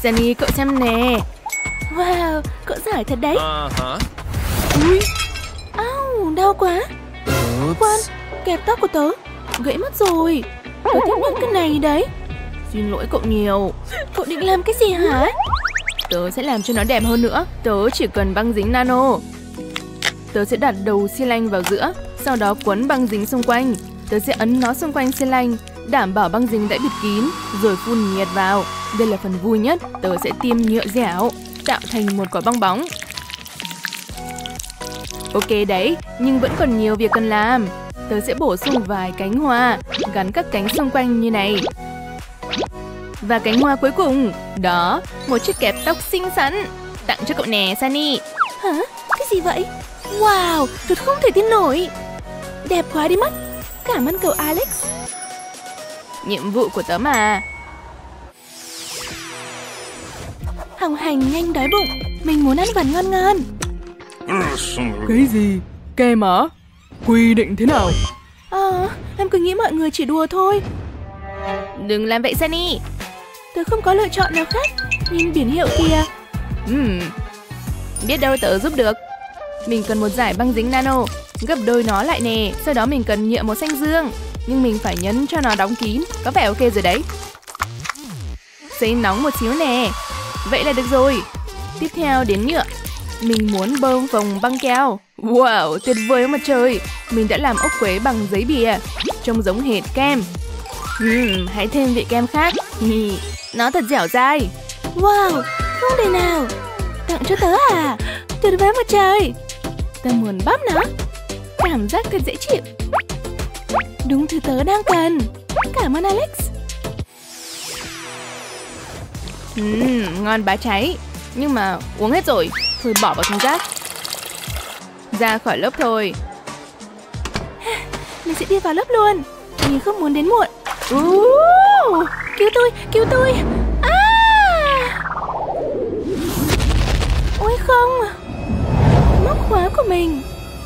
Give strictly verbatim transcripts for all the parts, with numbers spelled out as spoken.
Sunny, cậu xem nè. Wow, cậu giỏi thật đấy. Uh-huh. Ui, Au, đau quá. Khoan, kẹp tóc của tớ gãy mất rồi. Tớ thích những cái này đấy. xin lỗi cậu nhiều. Cậu định làm cái gì hả? Tớ sẽ làm cho nó đẹp hơn nữa. Tớ chỉ cần băng dính nano. Tớ sẽ đặt đầu xi lanh vào giữa, sau đó quấn băng dính xung quanh. Tớ sẽ ấn nó xung quanh xi lanh, đảm bảo băng dính đã bịt kín, rồi phun nhiệt vào. Đây là phần vui nhất. Tớ sẽ tiêm nhựa dẻo, tạo thành một quả bong bóng. Ok đấy, nhưng vẫn còn nhiều việc cần làm. Tớ sẽ bổ sung vài cánh hoa, gắn các cánh xung quanh như này. Và cánh hoa cuối cùng, đó, một chiếc kẹp tóc xinh xắn. Tặng cho cậu nè, Sunny. Hả? Cái gì vậy? Wow, thật không thể tin nổi. Đẹp quá đi mất. Cảm ơn cậu Alex. Nhiệm vụ của tớ mà. Hồng Hành nhanh đói bụng. Mình muốn ăn vần ngon ngon. Cái gì? Kem hả? Quy định thế nào? Ờ, em cứ nghĩ mọi người chỉ đùa thôi. Đừng làm vậy, Sunny. Tớ không có lựa chọn nào khác. Nhìn biển hiệu kìa. Uhm, biết đâu tớ giúp được. Mình cần một dải băng dính nano, gấp đôi nó lại nè. Sau đó mình cần nhựa màu xanh dương, nhưng mình phải nhấn cho nó đóng kín. Có vẻ ok rồi đấy. Sấy nóng một xíu nè. Vậy là được rồi. Tiếp theo đến nhựa. Mình muốn bơm phồng băng keo. Wow, tuyệt vời mà trời. Mình đã làm ốc quế bằng giấy bìa, trông giống hệt kem. uhm, Hãy thêm vị kem khác. Nó thật dẻo dai. Wow, không thể nào. Tặng cho tớ à? Tuyệt vời mà trời. Tớ muốn bóp nó. Cảm giác thật dễ chịu. Đúng thứ tớ đang cần. Cảm ơn Alex. uhm, Ngon bá cháy. Nhưng mà uống hết rồi, thôi bỏ vào thùng rác. Ra khỏi lớp thôi. Mình sẽ đi vào lớp luôn. Mình không muốn đến muộn. uh, Cứu tôi, cứu tôi. À! Ôi không. Móc khóa của mình.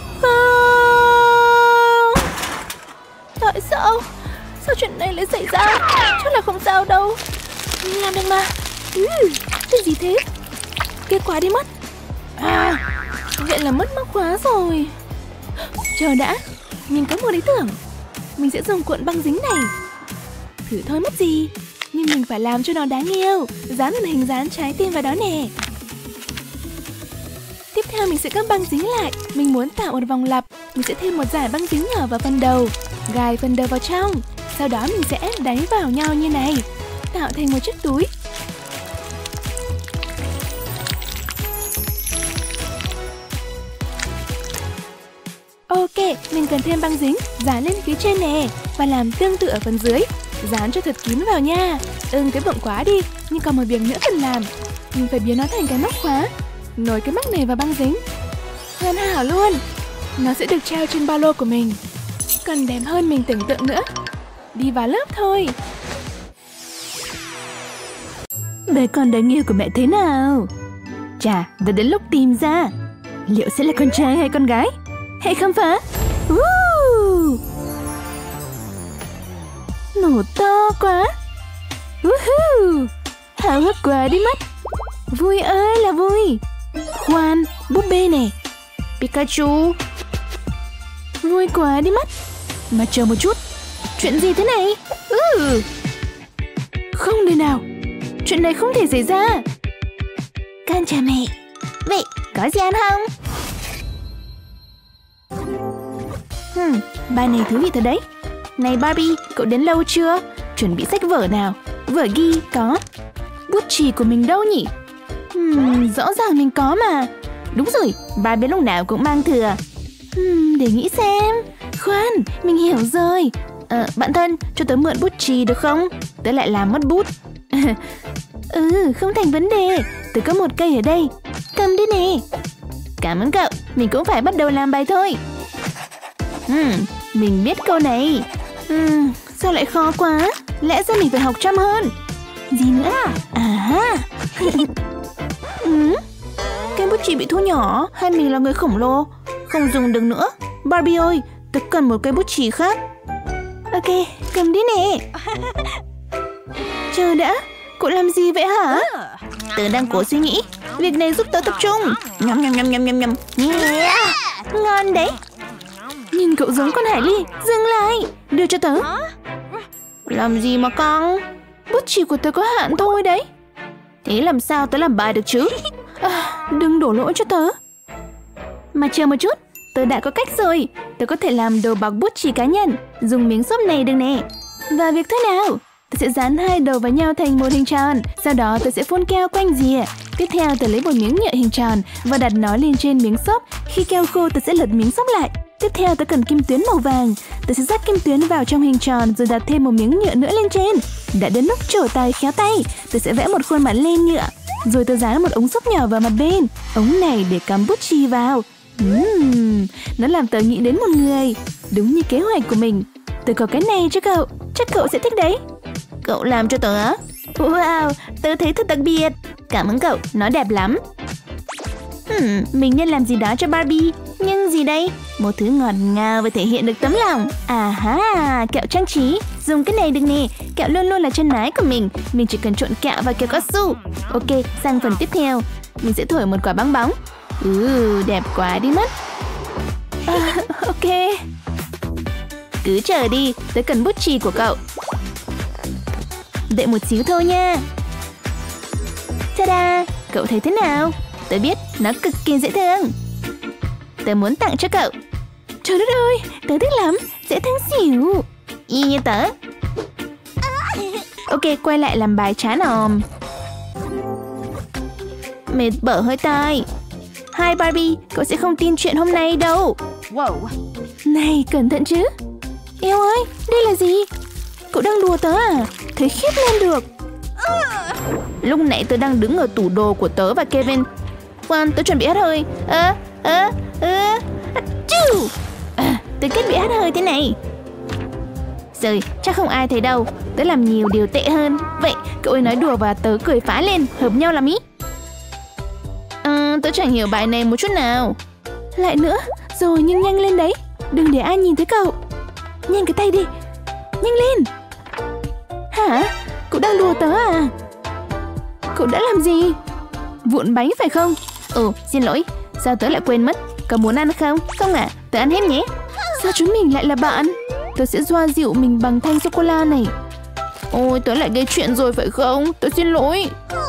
Không. Tại sao? Sao chuyện này lại xảy ra? Chắc là không sao đâu. Mình làm được mà. ừ, Cái gì thế? Kết quả đi mất. À, vậy là mất móc khóa rồi. Chờ đã, mình có một ý tưởng. Mình sẽ dùng cuộn băng dính này. Thử thôi mất gì. Nhưng mình phải làm cho nó đáng yêu. Dán một hình dán trái tim vào đó nè. Tiếp theo mình sẽ cắt băng dính lại. Mình muốn tạo một vòng lặp. Mình sẽ thêm một dải băng dính nhỏ vào phần đầu, gài phần đầu vào trong. Sau đó mình sẽ ép đáy vào nhau như này, tạo thành một chiếc túi. Ok, mình cần thêm băng dính dán lên phía trên nè, và làm tương tự ở phần dưới. Dán cho thật kín vào nha. Ưng cái bụng quá đi. Nhưng còn một việc nữa cần làm. Mình phải biến nó thành cái móc khóa. Nối cái móc này vào băng dính. Hoàn hảo luôn. Nó sẽ được treo trên ba lô của mình. Còn đẹp hơn mình tưởng tượng nữa. Đi vào lớp thôi. Bé con đáng yêu của mẹ thế nào? Chà, đã đến lúc tìm ra liệu sẽ là con trai hay con gái. Hãy khám phá. uh! Nổ to quá. uh-huh. Háo hức quá đi mất. Vui ơi là vui. Khoan, búp bê nè. Pikachu. Vui quá đi mất. Mà chờ một chút. Chuyện gì thế này? uh! Không thể nào. Chuyện này không thể xảy ra. Con chào mẹ. Vậy có gì ăn không? Hmm, bài này thú vị thật đấy. Này Barbie, cậu đến lâu chưa? Chuẩn bị sách vở nào. Vở ghi có. Bút chì của mình đâu nhỉ? Hmm, rõ ràng mình có mà. Đúng rồi, Barbie lúc nào cũng mang thừa. Hmm, để nghĩ xem. Khoan, mình hiểu rồi. Ờ, bạn thân, cho tớ mượn bút chì được không? Tớ lại làm mất bút. Ừ, không thành vấn đề. Tớ có một cây ở đây. Cầm đi nè. Cảm ơn cậu, mình cũng phải bắt đầu làm bài thôi. Hmm, mình biết câu này. Hmm, sao lại khó quá? Lẽ ra mình phải học chăm hơn. Gì nữa à? À. ừ? Cái bút chì bị thu nhỏ. Hay mình là người khổng lồ? Không dùng được nữa. Barbie ơi, tớ cần một cây bút chì khác. Ok, cầm đi nè. Chờ đã, cậu làm gì vậy hả? Tớ đang cố suy nghĩ. Việc này giúp tớ tập trung. Nhầm nhầm nhầm nhầm nhầm nhầm. Yeah. Ngon đấy. Nhìn cậu giống con hải ly. Dừng lại. Đưa cho tớ. Làm gì mà con? Bút chì của tớ có hạn thôi đấy. Thế làm sao tớ làm bài được chứ? À, đừng đổ lỗi cho tớ. Mà chờ một chút. Tớ đã có cách rồi. Tớ có thể làm đầu bọc bút chì cá nhân. Dùng miếng xốp này được nè. Và việc thứ nào? Tớ sẽ dán hai đầu vào nhau thành một hình tròn. Sau đó tớ sẽ phun keo quanh rìa. Tiếp theo tớ lấy một miếng nhựa hình tròn và đặt nó lên trên miếng xốp. Khi keo khô tớ sẽ lật miếng xốp lại. Tiếp theo tớ cần kim tuyến màu vàng. Tớ sẽ dắt kim tuyến vào trong hình tròn rồi đặt thêm một miếng nhựa nữa lên trên. Đã đến lúc trổ tài khéo tay. Tớ sẽ vẽ một khuôn mặt lên nhựa. Rồi tớ dán một ống xốp nhỏ vào mặt bên. Ống này để cắm bút chì vào. Uhm, nó làm tớ nghĩ đến một người. Đúng như kế hoạch của mình. Tớ có cái này cho cậu. Chắc cậu sẽ thích đấy. Cậu làm cho tớ á? Wow, tớ thấy thật đặc biệt. Cảm ơn cậu, nó đẹp lắm. Hmm, mình nên làm gì đó cho Barbie. Nhưng gì đây? Một thứ ngọt ngào và thể hiện được tấm lòng. À ha, kẹo trang trí. Dùng cái này được nè. Kẹo luôn luôn là chân ái của mình. Mình chỉ cần trộn kẹo và kẹo cao su. Ok, sang phần tiếp theo. Mình sẽ thổi một quả bong bóng. Ừ, đẹp quá đi mất. À, ok. Cứ chờ đi, tớ cần bút chì của cậu. Đợi một xíu thôi nha. Ta-da, cậu thấy thế nào? Tớ biết nó cực kỳ dễ thương. Tớ muốn tặng cho cậu. Trời đất ơi, tớ thích lắm. Dễ thương xỉu. Y như tớ. Ok, quay lại làm bài chán òm. Mệt bở hơi tai. Hi Barbie, cậu sẽ không tin chuyện hôm nay đâu. Wow. Này, cẩn thận chứ. Eo ơi, đây là gì? Cậu đang đùa tớ à? Thấy khiếp lên được. Lúc nãy tớ đang đứng ở tủ đồ của tớ và Kevin. Khoan, tớ chuẩn bị hắt hơi. Ơ, ơ, ơ, chú. Tớ kết bị hắt hơi thế này. Rồi, chắc không ai thấy đâu. Tớ làm nhiều điều tệ hơn. Vậy, cậu ấy nói đùa và tớ cười phá lên. Hợp nhau lắm ý. À, tớ chẳng hiểu bài này một chút nào. Lại nữa, rồi nhưng nhanh lên đấy. Đừng để ai nhìn thấy cậu. Nhanh cái tay đi. Nhanh lên. Hả? Cậu đang đùa tớ à? Cậu đã làm gì? Vụn bánh phải không? Ồ, xin lỗi. Sao tớ lại quên mất? Cậu muốn ăn không? Không à? Tớ ăn hết nhé. Sao chúng mình lại là bạn? Tớ sẽ xoa dịu mình bằng thanh sô-cô-la này. Ôi, tớ lại gây chuyện rồi phải không? Tớ xin lỗi.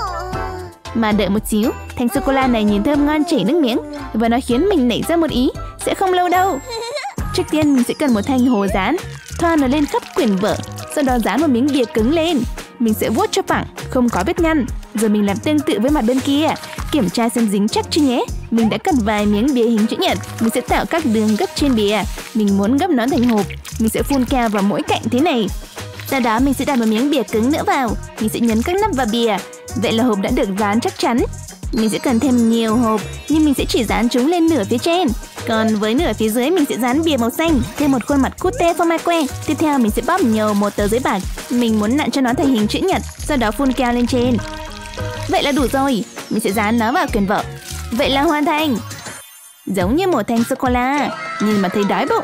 Mà đợi một xíu. Thanh sô-cô-la này nhìn thơm ngon chảy nước miếng. Và nó khiến mình nảy ra một ý. Sẽ không lâu đâu. Trước tiên mình sẽ cần một thanh hồ dán. Thoa nó lên khắp quyển vở. Sau đó dán một miếng bìa cứng lên. Mình sẽ vuốt cho phẳng, không có vết nhăn. Rồi mình làm tương tự với mặt bên kia. Kiểm tra xem dính chắc chưa nhé. Mình đã cắt vài miếng bìa hình chữ nhật. Mình sẽ tạo các đường gấp trên bìa. Mình muốn gấp nó thành hộp. Mình sẽ phun keo vào mỗi cạnh thế này. Sau đó mình sẽ đặt một miếng bìa cứng nữa vào. Mình sẽ nhấn các nắp vào bìa. Vậy là hộp đã được dán chắc chắn. Mình sẽ cần thêm nhiều hộp, nhưng mình sẽ chỉ dán chúng lên nửa phía trên. Còn với nửa phía dưới mình sẽ dán bìa màu xanh, thêm một khuôn mặt cute format que. Tiếp theo mình sẽ bóp nhầu một tờ giấy bạc. Mình muốn nặn cho nó thành hình chữ nhật, sau đó phun keo lên trên. Vậy là đủ rồi. Mình sẽ dán nó vào quyển vở. Vậy là hoàn thành. Giống như một thanh sô-cô-la, nhìn mà thấy đói bụng.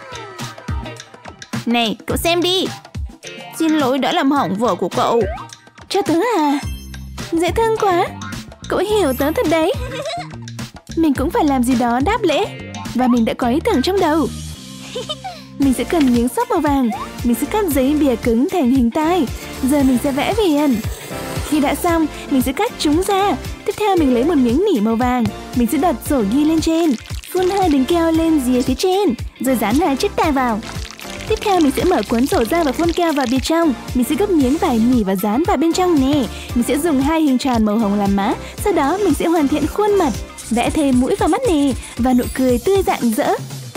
Này, cậu xem đi. Xin lỗi đã làm hỏng vở của cậu. Cho tớ à? Dễ thương quá. Cậu hiểu tớ thật đấy. Mình cũng phải làm gì đó đáp lễ. Và mình đã có ý tưởng trong đầu. Mình sẽ cần miếng xốp màu vàng. Mình sẽ cắt giấy bìa cứng thành hình tai. Giờ mình sẽ vẽ viền. Khi đã xong, mình sẽ cắt chúng ra. Tiếp theo mình lấy một miếng nỉ màu vàng. Mình sẽ đặt sổ ghi lên trên. Phun hai đường keo lên rìa phía trên. Rồi dán hai chiếc tai vào. Tiếp theo mình sẽ mở cuốn sổ ra và phun keo vào bên trong. Mình sẽ gấp miếng vải nỉ và dán vào bên trong nè. Mình sẽ dùng hai hình tròn màu hồng làm má. Sau đó mình sẽ hoàn thiện khuôn mặt. Vẽ thêm mũi vào mắt nè. Và nụ cười tươi rạng rỡ.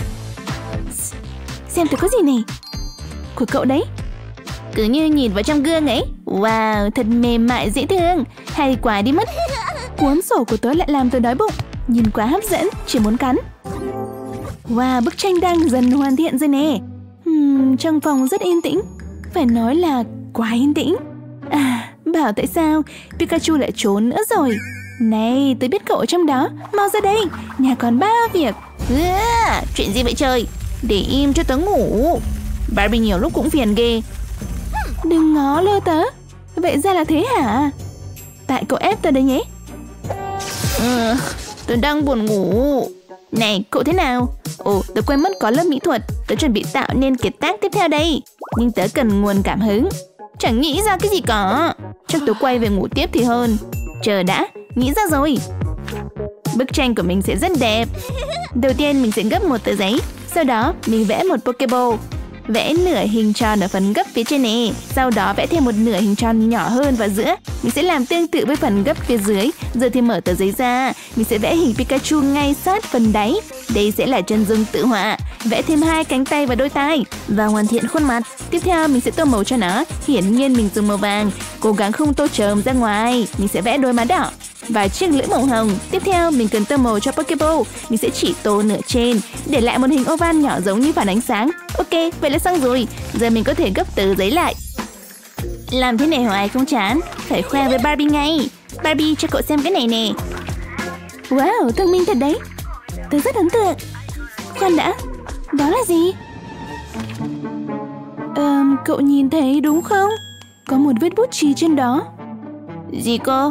Xem tôi có gì này. Của cậu đấy. Cứ như nhìn vào trong gương ấy. Wow, thật mềm mại dễ thương. Hay quá đi mất. Cuốn sổ của tớ lại làm tôi đói bụng. Nhìn quá hấp dẫn, chỉ muốn cắn. Wow, bức tranh đang dần hoàn thiện rồi nè. Hmm, trong phòng rất yên tĩnh. Phải nói là quá yên tĩnh. À, bảo tại sao Pikachu lại trốn nữa rồi. Này, tôi biết cậu ở trong đó. Mau ra đây, nhà còn bao việc. À, chuyện gì vậy trời. Để im cho tớ ngủ. Barbie nhiều lúc cũng phiền ghê. Đừng ngó lơ tớ. Vậy ra là thế hả? Tại cậu ép tớ đấy nhé. Ừ, tớ đang buồn ngủ. Này, cậu thế nào? Ồ, tớ quên mất có lớp mỹ thuật. Tớ chuẩn bị tạo nên kiệt tác tiếp theo đây. Nhưng tớ cần nguồn cảm hứng. Chẳng nghĩ ra cái gì cả. Chắc tớ quay về ngủ tiếp thì hơn. Chờ đã, nghĩ ra rồi. Bức tranh của mình sẽ rất đẹp. Đầu tiên mình sẽ gấp một tờ giấy. Sau đó mình vẽ một Pokeball. Vẽ nửa hình tròn ở phần gấp phía trên này. Sau đó vẽ thêm một nửa hình tròn nhỏ hơn vào giữa. Mình sẽ làm tương tự với phần gấp phía dưới. Giờ thì mở tờ giấy ra. Mình sẽ vẽ hình Pikachu ngay sát phần đáy. Đây sẽ là chân dung tự họa. Vẽ thêm hai cánh tay và đôi tai và hoàn thiện khuôn mặt. Tiếp theo mình sẽ tô màu cho nó. Hiển nhiên mình dùng màu vàng. Cố gắng không tô trồm ra ngoài. Mình sẽ vẽ đôi má đỏ và chiếc lưỡi màu hồng. Tiếp theo mình cần tô màu cho Pokeball. Mình sẽ chỉ tô nửa trên, để lại một hình oval nhỏ giống như phản ánh sáng. Ok, vậy là xong rồi. Giờ mình có thể gấp tờ giấy lại. Làm thế này hoài không chán. Phải khoe với Barbie ngay. Barbie, cho cậu xem cái này nè. Wow, thông minh thật đấy. Tớ rất ấn tượng. Khoan đã, đó là gì? Ờ, cậu nhìn thấy đúng không? Có một vết bút chì trên đó. Gì cơ?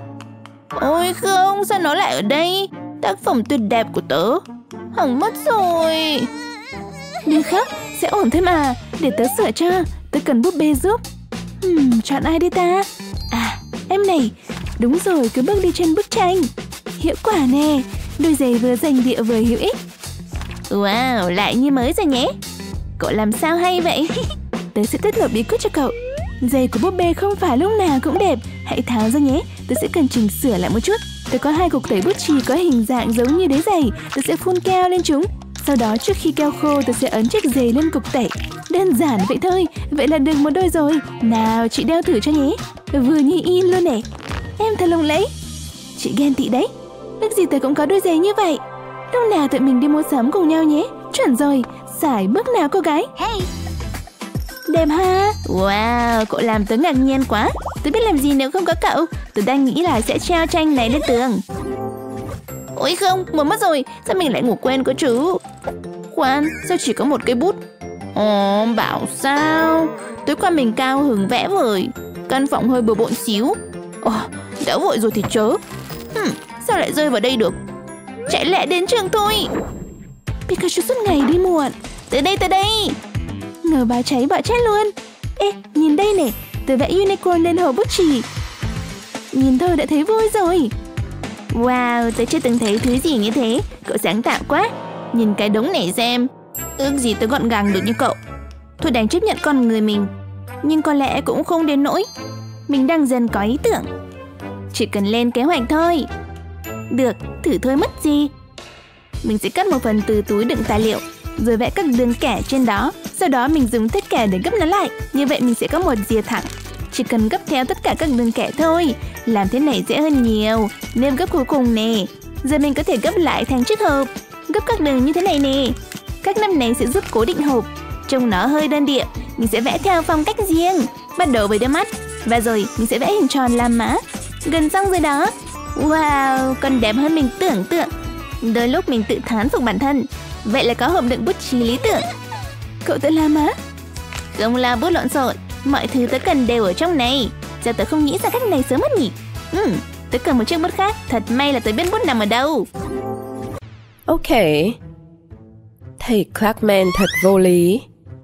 Ôi không, sao nó lại ở đây? Tác phẩm tuyệt đẹp của tớ hỏng mất rồi. Đừng khóc, sẽ ổn thôi mà. Để tớ sửa cho. Tớ cần búp bê giúp. hmm, Chọn ai đi ta? À, em này. Đúng rồi, cứ bước đi trên bức tranh. Hiệu quả nè. Đôi giày vừa dành địa vừa hữu ích. Wow, lại như mới rồi nhé. Cậu làm sao hay vậy? Tớ sẽ tiết lộ bí quyết cho cậu. Giày của búp bê không phải lúc nào cũng đẹp. Hãy tháo ra nhé. Tớ sẽ cần chỉnh sửa lại một chút. Tớ có hai cục tẩy bút chì có hình dạng giống như đế giày. Tớ sẽ phun keo lên chúng. Sau đó trước khi keo khô tớ sẽ ấn chiếc giày lên cục tẩy. Đơn giản vậy thôi. Vậy là được một đôi rồi. Nào chị đeo thử cho nhé. Vừa như in luôn nè. Em thật lộng lẫy. Chị ghen tị đấy. Ước gì tớ cũng có đôi giày như vậy. Lúc nào tụi mình đi mua sắm cùng nhau nhé. Chuẩn rồi. Xài bước nào cô gái. Hey. Đẹp ha. Wow, cậu làm tớ ngạc nhiên quá. Tớ biết làm gì nếu không có cậu. Tớ đang nghĩ là sẽ treo tranh này lên tường. Ôi không, muốn mất rồi. Sao mình lại ngủ quên cơ chứ? Khoan, sao chỉ có một cây bút? Ồ, bảo sao? Tối qua mình cao hứng vẽ vời. Căn phòng hơi bừa bộn xíu. Ồ, đã vội rồi thì chớ. hmm, Sao lại rơi vào đây được? Chạy lẹ đến trường thôi. Pikachu suốt ngày đi muộn. Tới đây, tới đây. Ngờ báo cháy bạo chết luôn. Ê, nhìn đây nè. Tớ vẽ unicorn lên hồ bút chì. Nhìn thôi đã thấy vui rồi. Wow, tớ chưa từng thấy thứ gì như thế. Cậu sáng tạo quá. Nhìn cái đống này xem. Ước gì tớ gọn gàng được như cậu. Thôi đành chấp nhận con người mình. Nhưng có lẽ cũng không đến nỗi. Mình đang dần có ý tưởng. Chỉ cần lên kế hoạch thôi. Được, thử thôi mất gì. Mình sẽ cắt một phần từ túi đựng tài liệu, rồi vẽ các đường kẻ trên đó. Sau đó mình dùng thết kẻ để gấp nó lại. Như vậy mình sẽ có một rìa thẳng. Chỉ cần gấp theo tất cả các đường kẻ thôi. Làm thế này dễ hơn nhiều. Nếp gấp cuối cùng nè. Giờ mình có thể gấp lại thành chiếc hộp. Gấp các đường như thế này nè. Các nắp này sẽ giúp cố định hộp. Trông nó hơi đơn điệu. Mình sẽ vẽ theo phong cách riêng. Bắt đầu với đôi mắt. Và rồi mình sẽ vẽ hình tròn làm má. Gần xong rồi đó. Wow, còn đẹp hơn mình tưởng tượng. Đôi lúc mình tự thán phục bản thân. Vậy là có hộp đựng bút chì lý tưởng. Cậu tự làm á? Không là bút lộn xộn. Mọi thứ tớ cần đều ở trong này. Giờ tớ không nghĩ ra cách này sớm mất nhỉ. Ừ, tớ cần một chiếc bút khác. Thật may là tớ biết bút nằm ở đâu. Ok. Thầy Clarkman thật vô lý.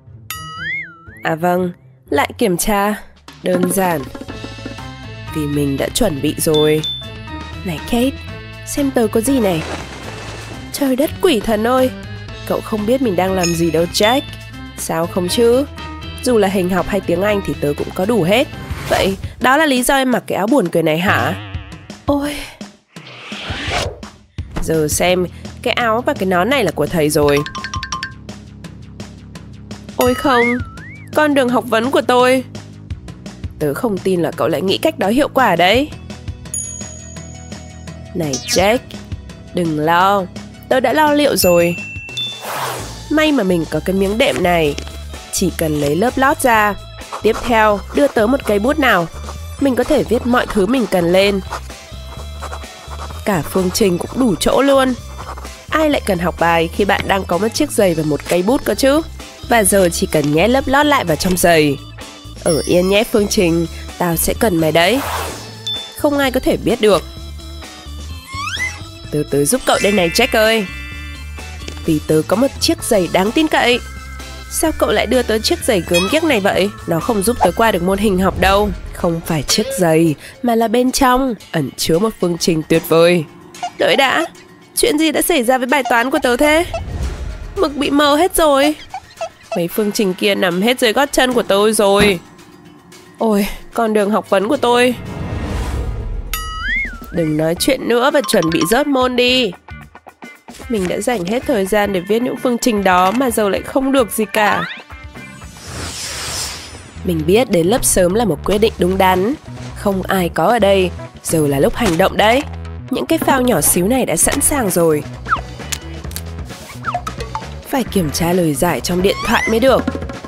À vâng, lại kiểm tra. Đơn giản. Vì mình đã chuẩn bị rồi. Này Kate, xem tớ có gì này. Trời đất quỷ thần ơi. Cậu không biết mình đang làm gì đâu Jack. Sao không chứ? Dù là hình học hay tiếng Anh thì tớ cũng có đủ hết. Vậy đó là lý do em mặc cái áo buồn cười này hả? Ôi. Giờ xem, cái áo và cái nón này là của thầy rồi. Ôi không, con đường học vấn của tôi. Tớ không tin là cậu lại nghĩ cách đó hiệu quả đấy. Này Jack, đừng lo. Tớ đã lo liệu rồi. May mà mình có cái miếng đệm này. Chỉ cần lấy lớp lót ra. Tiếp theo, đưa tớ một cây bút nào. Mình có thể viết mọi thứ mình cần lên. Cả phương trình cũng đủ chỗ luôn. Ai lại cần học bài khi bạn đang có một chiếc giày và một cây bút cơ chứ? Và giờ chỉ cần nhét lớp lót lại vào trong giày. Ở yên nhé phương trình, tao sẽ cần mày đấy. Không ai có thể biết được. Tớ tới giúp cậu đây này Jack ơi. Vì tớ có một chiếc giày đáng tin cậy. Sao cậu lại đưa tớ chiếc giày gớm ghiếc này vậy? Nó không giúp tớ qua được môn hình học đâu. Không phải chiếc giày, mà là bên trong ẩn chứa một phương trình tuyệt vời. Đợi đã, chuyện gì đã xảy ra với bài toán của tớ thế? Mực bị mờ hết rồi. Mấy phương trình kia nằm hết dưới gót chân của tôi rồi. Ôi, con đường học vấn của tôi. Đừng nói chuyện nữa và chuẩn bị rớt môn đi. Mình đã dành hết thời gian để viết những phương trình đó mà giờ lại không được gì cả. Mình biết đến lớp sớm là một quyết định đúng đắn. Không ai có ở đây. Giờ là lúc hành động đấy. Những cái phao nhỏ xíu này đã sẵn sàng rồi. Phải kiểm tra lời giải trong điện thoại mới được.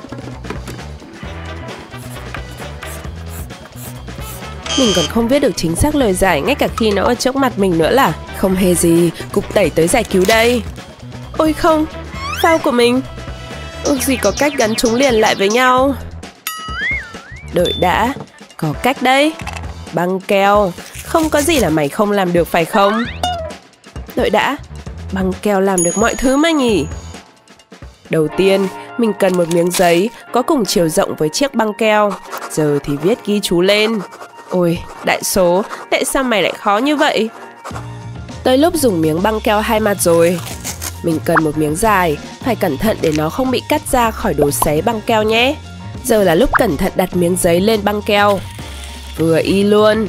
Mình còn không viết được chính xác lời giải ngay cả khi nó ở trước mặt mình nữa là. Không hề gì, cục tẩy tới giải cứu đây. Ôi không, phao của mình. Ước gì có cách gắn chúng liền lại với nhau. Đợi đã, có cách đấy. Băng keo, không có gì là mày không làm được phải không? Đợi đã, băng keo làm được mọi thứ mà nhỉ? Đầu tiên, mình cần một miếng giấy có cùng chiều rộng với chiếc băng keo. Giờ thì viết ghi chú lên. Ôi, đại số, tại sao mày lại khó như vậy? Tới lúc dùng miếng băng keo hai mặt rồi. Mình cần một miếng dài, phải cẩn thận để nó không bị cắt ra khỏi đồ sấy băng keo nhé. Giờ là lúc cẩn thận đặt miếng giấy lên băng keo. Vừa y luôn.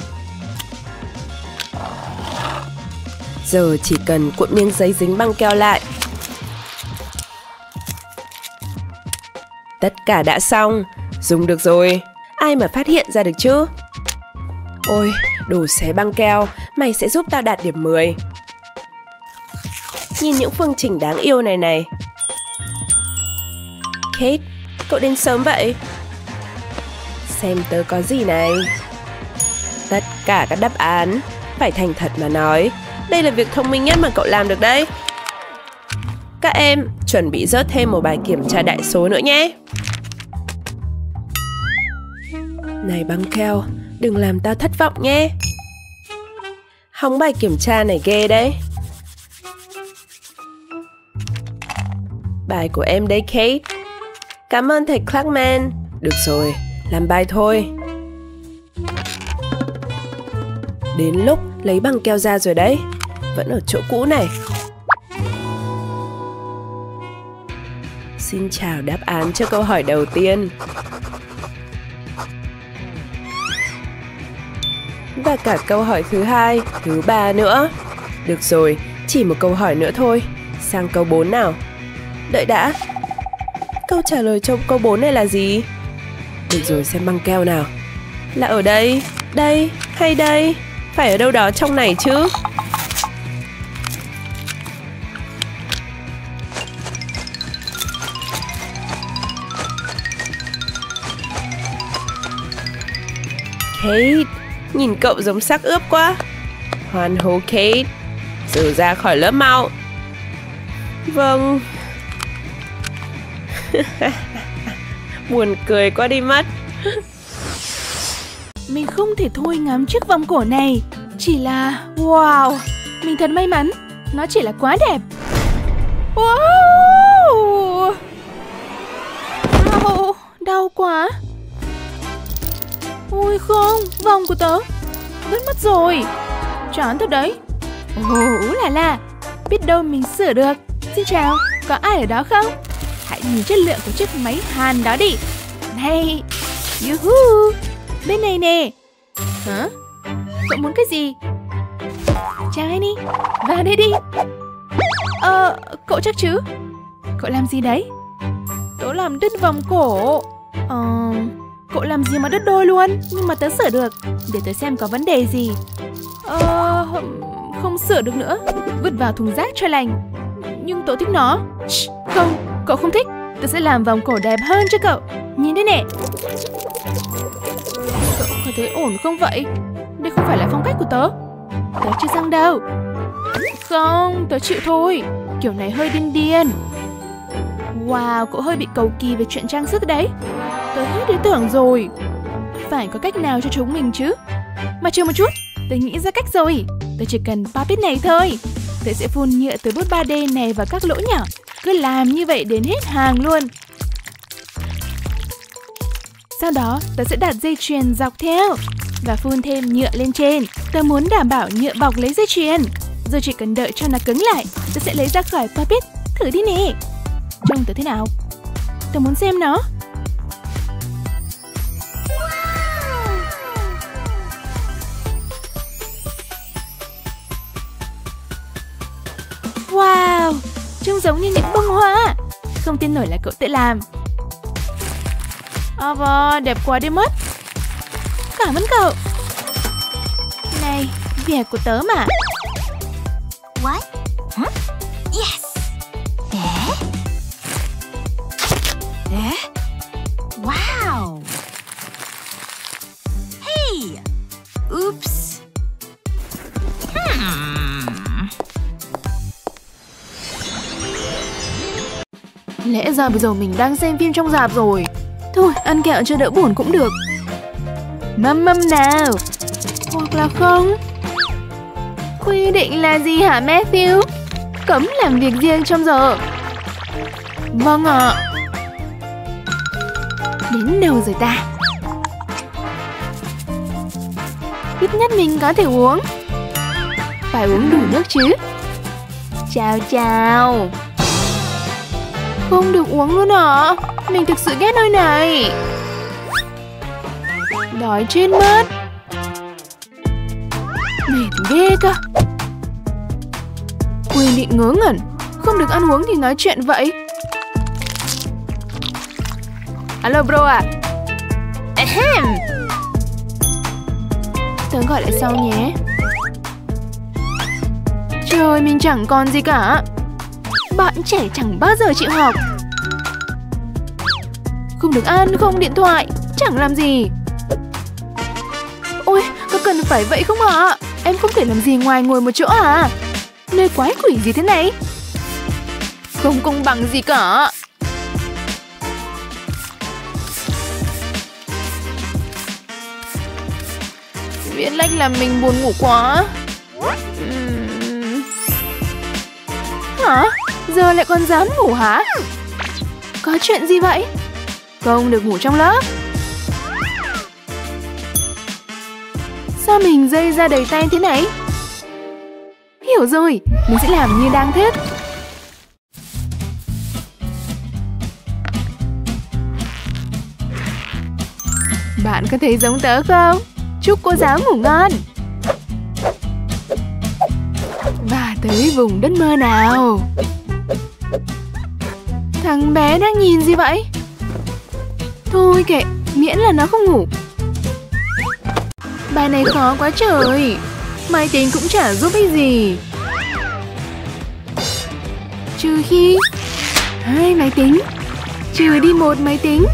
Giờ chỉ cần cuộn miếng giấy dính băng keo lại. Tất cả đã xong, dùng được rồi. Ai mà phát hiện ra được chứ? Ôi, đồ xé băng keo, mày sẽ giúp tao đạt điểm mười. Nhìn những phương trình đáng yêu này này. Kate, cậu đến sớm vậy? Xem tớ có gì này. Tất cả các đáp án. Phải thành thật mà nói, đây là việc thông minh nhất mà cậu làm được đấy. Các em, chuẩn bị rớt thêm một bài kiểm tra đại số nữa nhé. Này băng keo, đừng làm tao thất vọng nhé. Hóng bài kiểm tra này ghê đấy. Bài của em đấy Kate. Cảm ơn thầy Clarkman. Được rồi, làm bài thôi. Đến lúc lấy băng keo ra rồi đấy. Vẫn ở chỗ cũ này. Xin chào đáp án cho câu hỏi đầu tiên. Và cả câu hỏi thứ hai, thứ ba nữa. Được rồi, chỉ một câu hỏi nữa thôi. Sang câu bốn nào. Đợi đã. Câu trả lời cho câu bốn này là gì? Được rồi, xem băng keo nào. Là ở đây, đây hay đây? Phải ở đâu đó trong này chứ. Kate, nhìn cậu giống xác ướp quá. Hoan hô Kate. Giờ ra khỏi lớp mau. Vâng. Buồn cười quá đi mất. Mình không thể thôi ngắm chiếc vòng cổ này. Chỉ là... Wow, mình thật may mắn. Nó chỉ là quá đẹp. Wow. Đau, đau quá. Ôi không, vòng của tớ đứt mất rồi. Chán thật đấy. Ồ là là, biết đâu mình sửa được. Xin chào, có ai ở đó không? Hãy nhìn chất lượng của chiếc máy hàn đó đi. Này, yuhu, bên này nè. Hả? Cậu muốn cái gì? Chào Annie, vào đây đi. Ờ, cậu chắc chứ? Cậu làm gì đấy? Tớ làm đứt vòng cổ. Ờ... Cậu làm gì mà đứt đôi luôn? Nhưng mà tớ sửa được. Để tớ xem có vấn đề gì. Ờ... Không sửa được nữa. Vứt vào thùng rác cho lành. Nhưng tớ thích nó. Shh, không, cậu không thích. Tớ sẽ làm vòng cổ đẹp hơn cho cậu. Nhìn đây nè. Cậu có thấy ổn không vậy? Đây không phải là phong cách của tớ. Tớ chưa xong đâu. Không, tớ chịu thôi. Kiểu này hơi điên điên. Wow, cậu hơi bị cầu kỳ về chuyện trang sức đấy. Tớ hết ý tưởng rồi. Phải có cách nào cho chúng mình chứ. Mà chờ một chút, tớ nghĩ ra cách rồi. Tớ chỉ cần pop it này thôi. Tớ sẽ phun nhựa từ bút ba D này vào các lỗ nhỏ. Cứ làm như vậy đến hết hàng luôn. Sau đó, tớ sẽ đặt dây chuyền dọc theo và phun thêm nhựa lên trên. Tớ muốn đảm bảo nhựa bọc lấy dây chuyền. Rồi chỉ cần đợi cho nó cứng lại, tớ sẽ lấy ra khỏi puppet. Thử đi nè. Trông tớ thế nào? Tớ muốn xem nó. Wow, trông giống như những bông hoa. Không tin nổi là cậu tự làm. À vâng, đẹp quá đi mất. Cảm ơn cậu. Này, việc của tớ mà. What? Huh? Yes. Eh? Eh? Wow. Hey. Oops. Hmm. Lẽ ra bây giờ mình đang xem phim trong rạp rồi. Thôi, ăn kẹo cho đỡ buồn cũng được. Mâm mâm nào. Hoặc là không. Quy định là gì hả Matthew? Cấm làm việc riêng trong giờ. Vâng ạ. Đến đâu rồi ta? Ít nhất mình có thể uống. Phải uống đủ nước chứ. Chào chào. Không được uống luôn hả? Mình thực sự ghét nơi này. Đói chết mất. Mệt ghê cơ. Quy định ngớ ngẩn. Không được ăn uống thì nói chuyện vậy. Alo bro à. Ahem. Tớ gọi lại sau nhé. Trời, mình chẳng còn gì cả. Bạn trẻ chẳng bao giờ chịu học. Không được ăn, không điện thoại, chẳng làm gì. Ôi, có cần phải vậy không ạ? Em không thể làm gì ngoài ngồi một chỗ à? Nơi quái quỷ gì thế này? Không công bằng gì cả. Viết lách làm mình buồn ngủ quá. Uhm... Hả? Giờ lại còn dám ngủ hả? Có chuyện gì vậy? Không được ngủ trong lớp. Sao mình dây ra đầy tay thế này? Hiểu rồi, mình sẽ làm như đang thích. Bạn có thấy giống tớ không? Chúc cô giáo ngủ ngon. Và tới vùng đất mơ nào. Thằng bé đang nhìn gì vậy? Thôi kệ, miễn là nó không ngủ. Bài này khó quá trời. Máy tính cũng chả giúp ích gì. Trừ khi hai máy tính. Trừ đi một máy tính.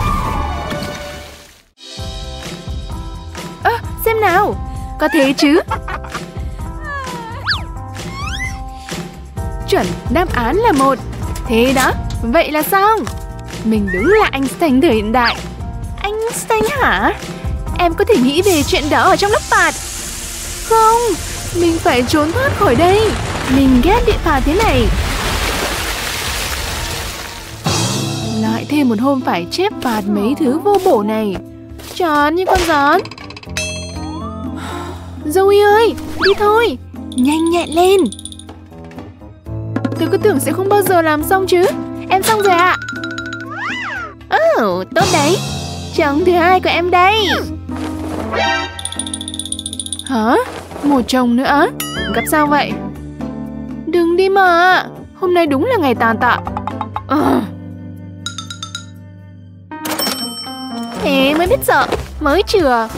Ơ, à, xem nào. Có thế chứ? Chuẩn, đáp án là một. Thế đó, vậy là xong. Mình đúng là Einstein thời hiện đại. Einstein hả? Em có thể nghĩ về chuyện đó ở trong lớp phạt. Không, mình phải trốn thoát khỏi đây. Mình ghét địa phạt thế này. Lại thêm một hôm phải chép phạt mấy thứ vô bổ này. Chán như con gián. Zoe ơi, đi thôi. Nhanh nhẹn lên. Tôi cứ tưởng sẽ không bao giờ làm xong chứ. Em xong rồi ạ. Oh, tốt đấy. Chồng thứ hai của em đây. Hả? Một chồng nữa á? Gặp sao vậy? Đừng đi mà. Hôm nay đúng là ngày tàn tạ. uh. Thế mới biết sợ. Mới chừa.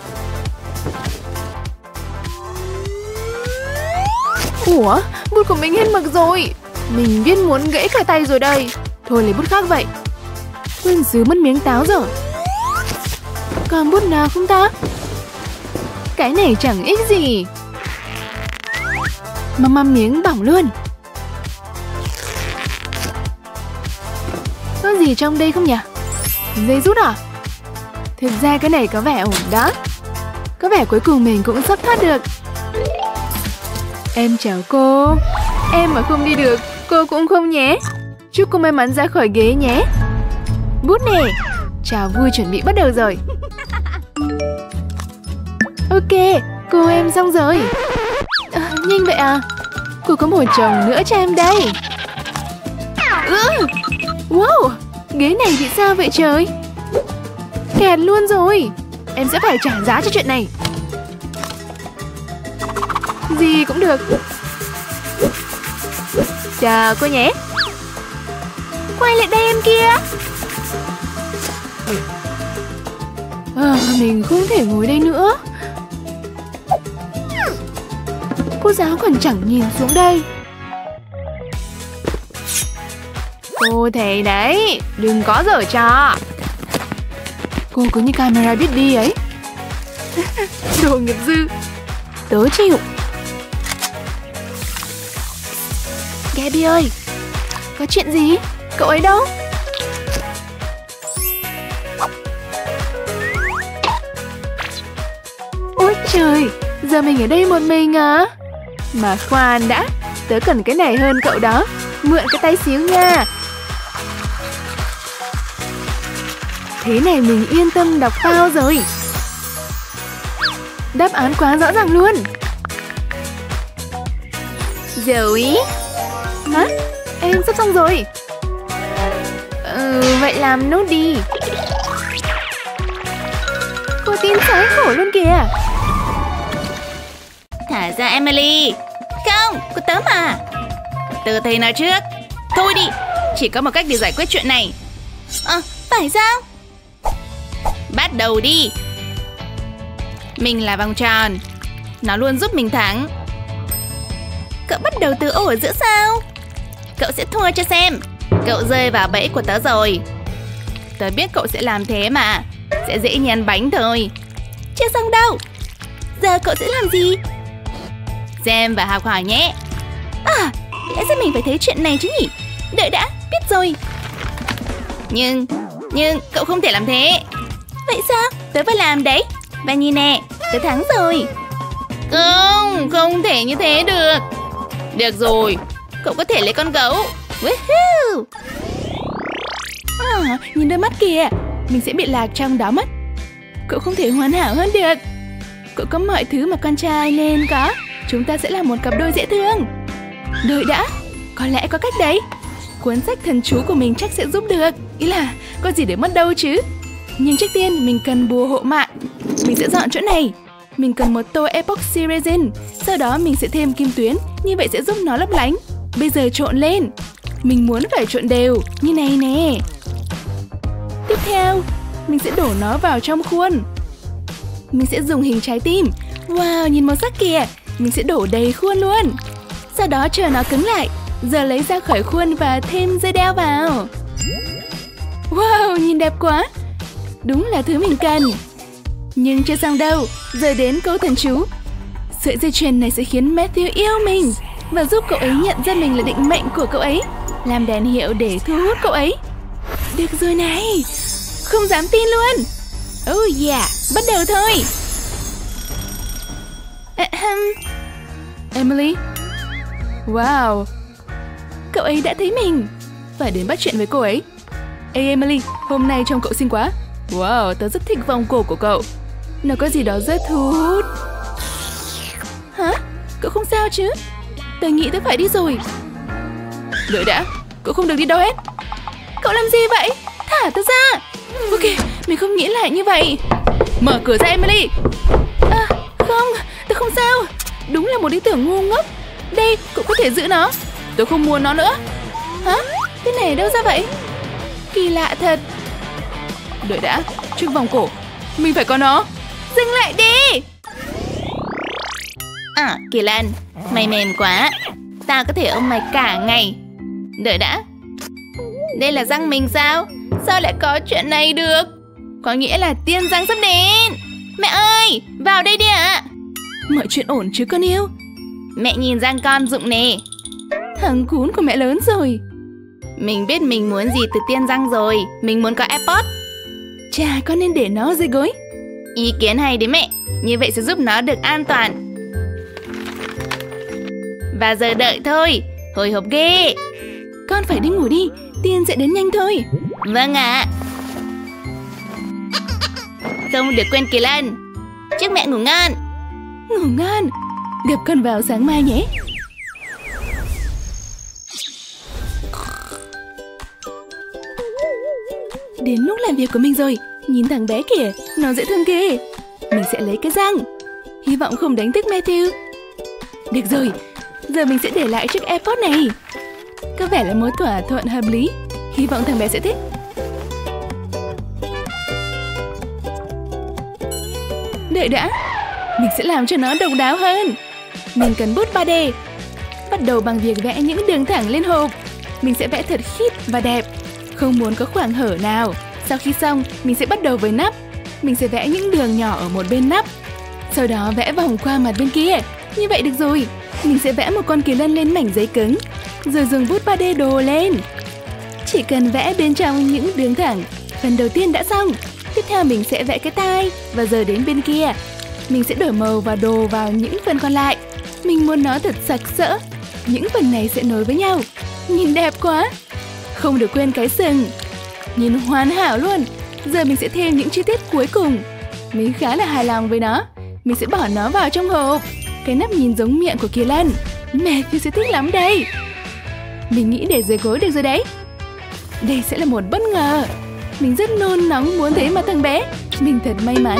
Ủa? Bút của mình hết mực rồi. Mình viết muốn gãy cả tay rồi đây. Thôi lấy bút khác vậy. Quên giữ mất miếng táo rồi. Còn bút nào không ta? Cái này chẳng ích gì. Măm măm miếng bỏng luôn. Có gì trong đây không nhỉ? Dây rút à? Thực ra cái này có vẻ ổn đó. Có vẻ cuối cùng mình cũng sắp thoát được. Em chào cô. Em mà không đi được, cô cũng không nhé. Chúc cô may mắn ra khỏi ghế nhé. Bút nè. Trò vui chuẩn bị bắt đầu rồi. Ok, cô em xong rồi. À, nhanh vậy à? Cô có một chồng nữa cho em đây. Ừ. Wow, ghế này thì sao vậy trời? Kẹt luôn rồi. Em sẽ phải trả giá cho chuyện này. Gì cũng được. Chào cô nhé. Quay lại đây em kia. À, mình không thể ngồi đây nữa. Cô giáo còn chẳng nhìn xuống đây. Cô thầy đấy, đừng có giở trò. Cô cứ như camera biết đi ấy. Đồ nghiệp dư. Tớ chịu. Gabby ơi, có chuyện gì? Cậu ấy đâu? Ôi trời, giờ mình ở đây một mình à? Mà khoan đã, tớ cần cái này hơn cậu đó. Mượn cái tay xíu nha. Thế này mình yên tâm đọc phao rồi. Đáp án quá rõ ràng luôn. Joey. Hả? Em sắp xong rồi. Ừ, vậy làm nốt đi. Cô tin sói khổ luôn kìa. Thả ra Emily. Không, cô tớ mà. Từ thầy nói trước. Thôi đi, chỉ có một cách để giải quyết chuyện này. À, phải sao? Bắt đầu đi. Mình là vòng tròn. Nó luôn giúp mình thắng. Cậu bắt đầu từ ô ở giữa sao? Cậu sẽ thua cho xem. Cậu rơi vào bẫy của tớ rồi. Tớ biết cậu sẽ làm thế mà. Sẽ dễ như ăn bánh thôi. Chưa xong đâu. Giờ cậu sẽ làm gì? Xem và học hỏi nhé. À, lẽ ra mình phải thấy chuyện này chứ nhỉ? Đợi đã, biết rồi. Nhưng, nhưng cậu không thể làm thế. Vậy sao? Tớ phải làm đấy. Và nhìn nè, tớ thắng rồi. Không, không thể như thế được. Được rồi, cậu có thể lấy con gấu. Woohoo! À, nhìn đôi mắt kìa. Mình sẽ bị lạc trong đó mất. Cậu không thể hoàn hảo hơn được. Cậu có mọi thứ mà con trai nên có. Chúng ta sẽ là một cặp đôi dễ thương. Đợi đã, có lẽ có cách đấy. Cuốn sách thần chú của mình chắc sẽ giúp được. Ý là có gì để mất đâu chứ. Nhưng trước tiên mình cần bùa hộ mạng. Mình sẽ dọn chỗ này. Mình cần một tô epoxy resin. Sau đó mình sẽ thêm kim tuyến. Như vậy sẽ giúp nó lấp lánh. Bây giờ trộn lên. Mình muốn phải trộn đều như này nè. Tiếp theo, mình sẽ đổ nó vào trong khuôn. Mình sẽ dùng hình trái tim. Wow, nhìn màu sắc kìa. Mình sẽ đổ đầy khuôn luôn. Sau đó chờ nó cứng lại. Giờ lấy ra khỏi khuôn và thêm dây đeo vào. Wow, nhìn đẹp quá. Đúng là thứ mình cần. Nhưng chưa xong đâu. Giờ đến câu thần chú. Sợi dây chuyền này sẽ khiến Matthew yêu mình và giúp cậu ấy nhận ra mình là định mệnh của cậu ấy. Làm đèn hiệu để thu hút cậu ấy. Được rồi này. Không dám tin luôn. Oh yeah, bắt đầu thôi. Ahem. Emily. Wow. Cậu ấy đã thấy mình. Phải đến bắt chuyện với cô ấy. Ê Emily, hôm nay trông cậu xinh quá. Wow, tớ rất thích vòng cổ của cậu. Nó có gì đó rất thu hút. Hả? Cậu không sao chứ? Tớ nghĩ tớ phải đi rồi. Đợi đã, cậu không được đi đâu hết. Cậu làm gì vậy? Thả tớ ra. Ok, mình không nghĩ lại như vậy. Mở cửa ra Emily. À, không, tớ không sao. Đúng là một ý tưởng ngu ngốc. Đây, cậu có thể giữ nó. Tớ không muốn nó nữa. Hả? Cái này đâu ra vậy? Kỳ lạ thật. Đợi đã, chiếc vòng cổ. Mình phải có nó. Dừng lại đi. À, Kỳ Lan, mày mềm quá. Tao có thể ôm mày cả ngày. Đợi đã. Đây là răng mình sao? Sao lại có chuyện này được? Có nghĩa là tiên răng sắp đến. Mẹ ơi, vào đây đi ạ. Mọi chuyện ổn chứ con yêu? Mẹ nhìn răng con rụng nè. Thằng cún của mẹ lớn rồi. Mình biết mình muốn gì từ tiên răng rồi. Mình muốn có AirPods. Chà, con nên để nó dưới gối. Ý kiến hay đấy mẹ. Như vậy sẽ giúp nó được an toàn. Và giờ đợi thôi. Hồi hộp ghê. Con phải đi ngủ đi, tiền sẽ đến nhanh thôi. Vâng ạ. Không được quên Kỳ Lân. Chúc mẹ ngủ ngon. Ngủ ngon. Gặp con vào sáng mai nhé. Đến lúc làm việc của mình rồi. Nhìn thằng bé kìa, nó dễ thương ghê. Mình sẽ lấy cái răng. Hy vọng không đánh thức Matthew. Được rồi, giờ mình sẽ để lại chiếc AirPod này. Có vẻ là một thỏa thuận hợp lý. Hy vọng thằng bé sẽ thích. Đợi đã, mình sẽ làm cho nó độc đáo hơn. Mình cần bút ba D. Bắt đầu bằng việc vẽ những đường thẳng lên hộp. Mình sẽ vẽ thật khít và đẹp, không muốn có khoảng hở nào. Sau khi xong, mình sẽ bắt đầu với nắp. Mình sẽ vẽ những đường nhỏ ở một bên nắp, sau đó vẽ vòng qua mặt bên kia. Như vậy được rồi. Mình sẽ vẽ một con kỳ lân lên mảnh giấy cứng, rồi dùng bút ba D đồ lên. Chỉ cần vẽ bên trong những đường thẳng. Phần đầu tiên đã xong. Tiếp theo mình sẽ vẽ cái tai. Và giờ đến bên kia, mình sẽ đổi màu và đồ vào những phần còn lại. Mình muốn nó thật sặc sỡ. Những phần này sẽ nối với nhau. Nhìn đẹp quá. Không được quên cái sừng. Nhìn hoàn hảo luôn. Giờ mình sẽ thêm những chi tiết cuối cùng. Mình khá là hài lòng với nó. Mình sẽ bỏ nó vào trong hộp. Cái nắp nhìn giống miệng của Kỳ Lân. Matthew sẽ thích lắm đây. Mình nghĩ để dưới gối được rồi đấy. Đây sẽ là một bất ngờ. Mình rất nôn nóng muốn thấy mặt thằng bé. Mình thật may mắn.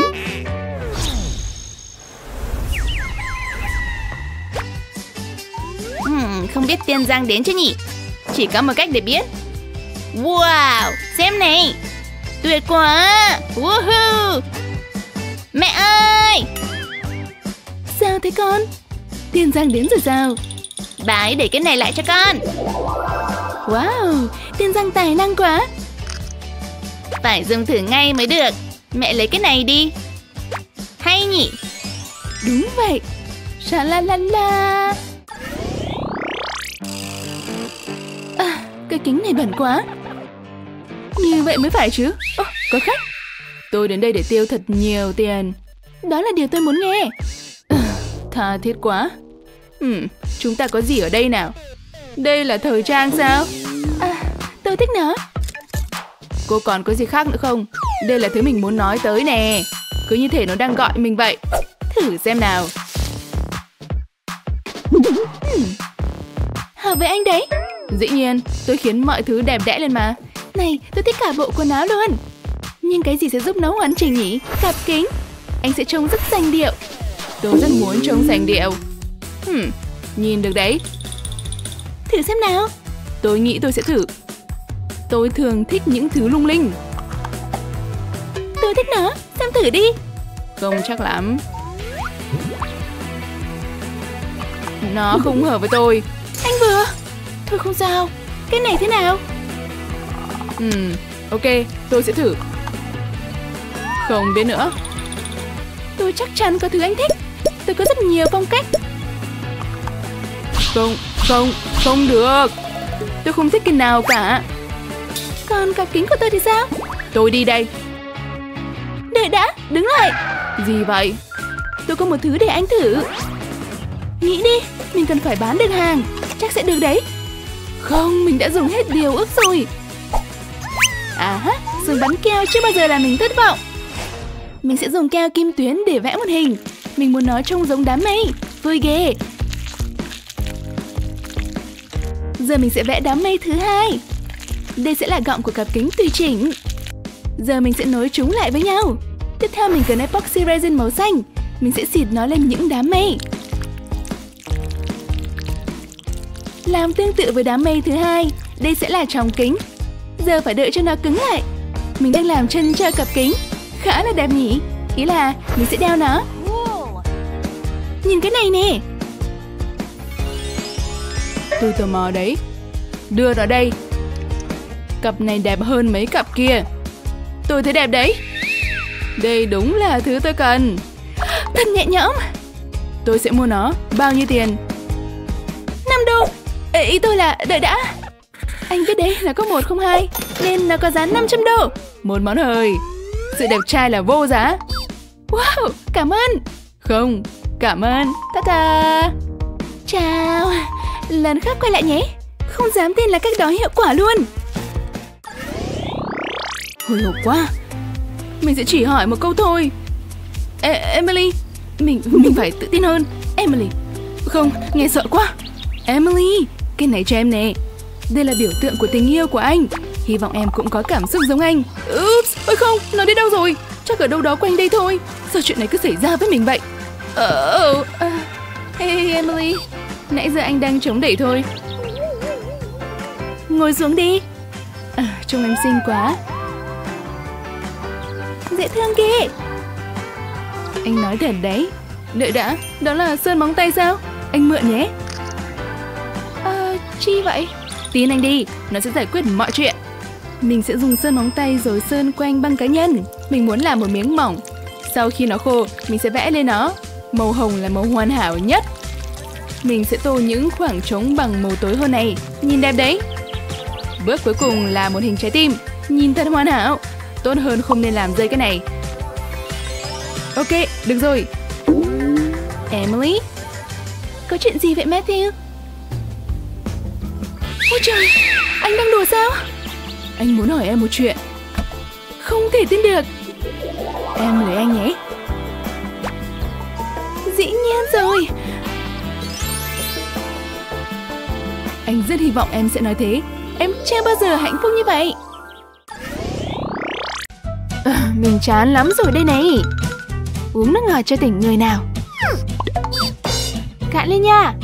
hmm, Không biết Tiên Giang đến chưa nhỉ? Chỉ có một cách để biết. Wow, xem này. Tuyệt quá. Woohoo. Mẹ ơi. Sao thế con? Tiên Giang đến rồi sao? Bà ấy để cái này lại cho con. Wow, Tiên Giang tài năng quá. Phải dùng thử ngay mới được. Mẹ lấy cái này đi. Hay nhỉ? Đúng vậy. Sha la la la. À, cái kính này bẩn quá. Như vậy mới phải chứ. Ồ, có khách. Tôi đến đây để tiêu thật nhiều tiền. Đó là điều tôi muốn nghe. À, tha thiết quá. Hmm, chúng ta có gì ở đây nào? Đây là thời trang sao? À, tôi thích nó. Cô còn có gì khác nữa không? Đây là thứ mình muốn nói tới nè. Cứ như thể nó đang gọi mình vậy. Thử xem nào. Hmm. Hợp với anh đấy. Dĩ nhiên, tôi khiến mọi thứ đẹp đẽ lên mà. Này, tôi thích cả bộ quần áo luôn. Nhưng cái gì sẽ giúp nó hoàn chỉnh nhỉ? Cặp kính. Anh sẽ trông rất sành điệu. Tôi rất muốn trông sành điệu. Hmm, nhìn được đấy. Thử xem nào. Tôi nghĩ tôi sẽ thử. Tôi thường thích những thứ lung linh. Tôi thích nó, xem thử đi. Không chắc lắm. Nó không hợp với tôi. Anh vừa. Thôi không sao. Cái này thế nào? Ừm, ok, tôi sẽ thử. Không biết nữa. Tôi chắc chắn có thứ anh thích. Tôi có rất nhiều phong cách. Không, không, không được. Tôi không thích cái nào cả. Còn cặp kính của tôi thì sao? Tôi đi đây. Đợi đã, đứng lại. Gì vậy? Tôi có một thứ để anh thử. Nghĩ đi, mình cần phải bán được hàng. Chắc sẽ được đấy. Không, mình đã dùng hết điều ước rồi. À ha, dùng bắn keo chưa bao giờ làm mình thất vọng. Mình sẽ dùng keo kim tuyến để vẽ một hình. Mình muốn nó trông giống đám mây. Vui ghê. Giờ mình sẽ vẽ đám mây thứ hai. Đây sẽ là gọng của cặp kính tùy chỉnh. Giờ mình sẽ nối chúng lại với nhau. Tiếp theo mình cần epoxy resin màu xanh. Mình sẽ xịt nó lên những đám mây. Làm tương tự với đám mây thứ hai. Đây sẽ là tròng kính. Giờ phải đợi cho nó cứng lại. Mình đang làm chân cho cặp kính. Khá là đẹp nhỉ? Ý là mình sẽ đeo nó. Nhìn cái này nè. Tôi tò mò đấy. Đưa nó đây. Cặp này đẹp hơn mấy cặp kia. Tôi thấy đẹp đấy. Đây đúng là thứ tôi cần. Thật nhẹ nhõm. Tôi sẽ mua nó. Bao nhiêu tiền? năm đô. Ê, ý tôi là đợi đã. Anh biết đấy là có một không hai, nên nó có giá năm trăm đô. Một món hời. Sự đẹp trai là vô giá. Wow, cảm ơn. Không, cảm ơn. Ta-ta. Chào. Lần khác quay lại nhé. Không dám tin là cách đó hiệu quả luôn. Hồi hộp quá. Mình sẽ chỉ hỏi một câu thôi. E Emily, mình mình phải tự tin hơn. Emily, không, nghe sợ quá. Emily, cái này cho em nè. Đây là biểu tượng của tình yêu của anh. Hy vọng em cũng có cảm xúc giống anh. Oops, ôi không, nó đi đâu rồi? Chắc ở đâu đó quanh đây thôi. Sao chuyện này cứ xảy ra với mình vậy? Ờ, uh, uh, hey Emily, nãy giờ anh đang chống đẩy thôi. Ngồi xuống đi. À, trông em xinh quá. Dễ thương ghê. Anh nói thật đấy. Đợi đã, đó là sơn móng tay sao? Anh mượn nhé. À, chi vậy? Tin anh đi, nó sẽ giải quyết mọi chuyện. Mình sẽ dùng sơn móng tay rồi sơn quanh băng cá nhân. Mình muốn làm một miếng mỏng. Sau khi nó khô, mình sẽ vẽ lên nó. Màu hồng là màu hoàn hảo nhất. Mình sẽ tô những khoảng trống bằng màu tối hơn này. Nhìn đẹp đấy. Bước cuối cùng là một hình trái tim. Nhìn thật hoàn hảo. Tốt hơn không nên làm rơi cái này. Ok, được rồi. Emily, có chuyện gì vậy Matthew? Ôi trời, anh đang đùa sao? Anh muốn hỏi em một chuyện. Không thể tin được. Em lấy anh nhé. Dĩ nhiên rồi. Anh rất hy vọng em sẽ nói thế. Em chưa bao giờ hạnh phúc như vậy. À, mình chán lắm rồi đây này. Uống nước ngọt cho tỉnh người nào. Cạn lên nha.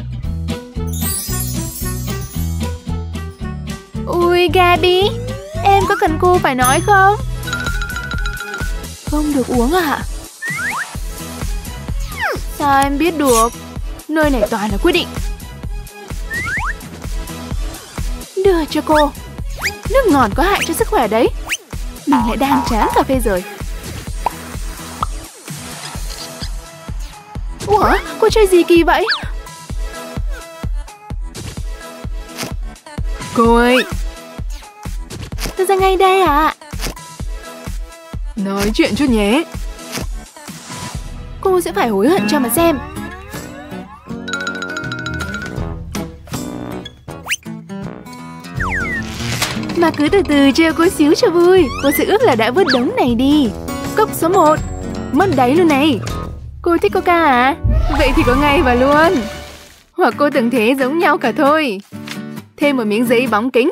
Ui Gabby, em có cần cô phải nói không? Không được uống à? Sao em biết được? Nơi này toàn là quyết định. Đưa cho cô. Nước ngọt có hại cho sức khỏe đấy. Mình lại đang chán cà phê rồi. Ủa, cô chơi gì kỳ vậy? Cô ơi, tôi ra ngay đây ạ. Nói chuyện chút nhé. Cô sẽ phải hối hận cho mà xem. Mà cứ từ từ trêu cô xíu cho vui. Cô sẽ ước là đã vứt đống này đi. Cốc số một. Mất đáy luôn này. Cô thích Coca à? Vậy thì có ngay và luôn. Hoặc cô tưởng thế giống nhau cả thôi. Thêm một miếng giấy bóng kính.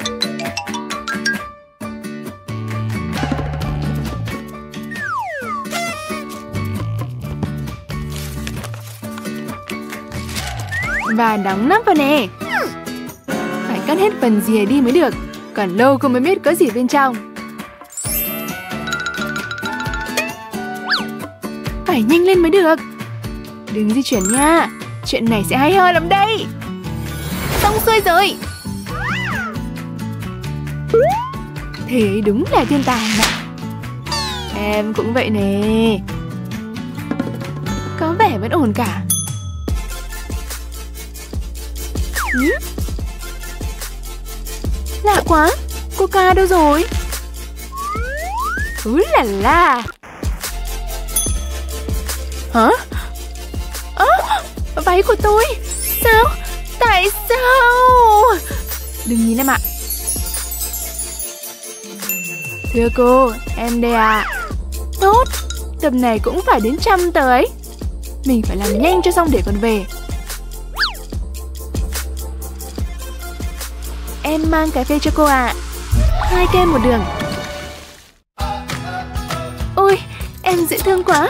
Và đóng nắp vào nè. Phải cắt hết phần rìa đi mới được. Còn lâu cô mới biết có gì bên trong. Phải nhanh lên mới được. Đừng di chuyển nha. Chuyện này sẽ hay ho lắm đây. Xong xuôi rồi. Thế đúng là thiên tài mà. Em cũng vậy nè. Có vẻ vẫn ổn cả. Ừ? Lạ quá. Coca đâu rồi? Úi là la. Hả? Ơ, à, váy của tôi. Sao? Tại sao? Đừng nhìn em ạ. Thưa cô, em đây ạ. À. Tốt, tập này cũng phải đến trăm tờ ấy. Mình phải làm nhanh cho xong để còn về. Em mang cà phê cho cô ạ. À. Hai kem một đường. Ôi, em dễ thương quá.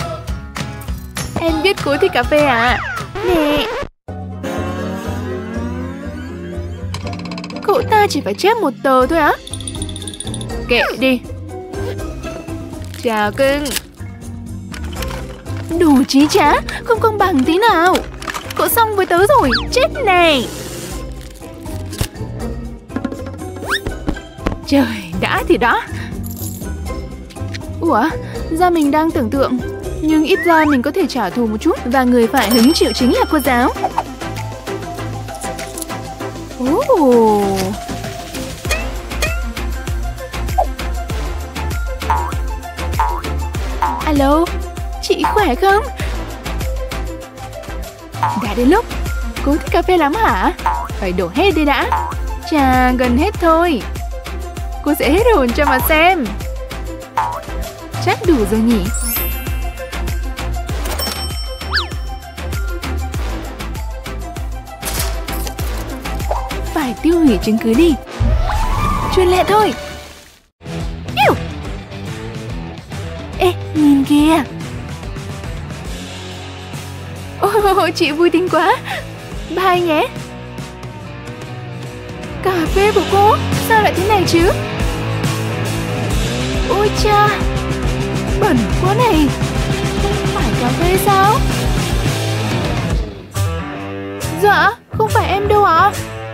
Em biết cô thích cà phê à? Nè. Cậu ta chỉ phải chép một tờ thôi á? Kệ đi. Chào cưng. Đủ chí trá, không công bằng tí nào. Cậu xong với tớ rồi, chết này. Trời, đã thì đã. Ủa, ra mình đang tưởng tượng. Nhưng ít ra mình có thể trả thù một chút. Và người phải hứng chịu chính là cô giáo. Ồ. Alo, chị khỏe không? Đã đến lúc. Cô thích cà phê lắm hả? Phải đổ hết đi đã. Chà, gần hết thôi. Cô sẽ hết hồn cho mà xem. Chắc đủ rồi nhỉ. Phải tiêu hủy chứng cứ đi. Truyền lẹ thôi. Yêu. Ê, nhìn kìa. Ôi, chị vui tính quá. Bye nhé. Cà phê của cô? Sao lại thế này chứ? Ôi cha, bẩn quá này. Không phải cà phê sao? Dạ, không phải em đâu ạ.